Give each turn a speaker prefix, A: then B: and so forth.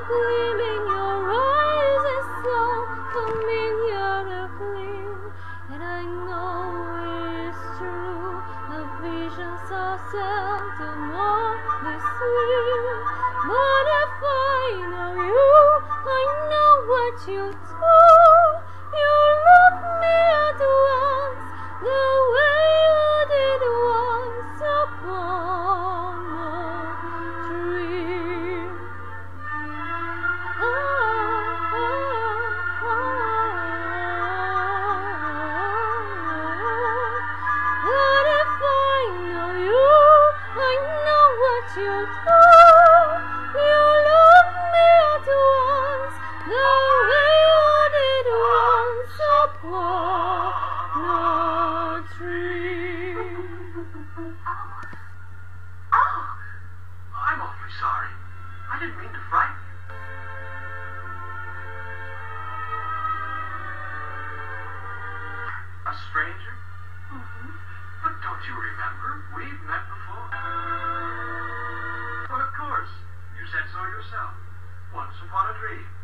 A: gleaming, your eyes are so coming here to gleam, and I know it's true. The visions are seldom only sweet, but if I know you, I know what you do. You love me at once, the way you did once upon a dream. But if I know you, I know what you do. You love me at once, the way you did once upon a dream.
B: Oh, I'm awfully sorry. I didn't mean to frighten you. A stranger? But don't you remember? We've met before. But of course, you said so yourself. Once upon a dream.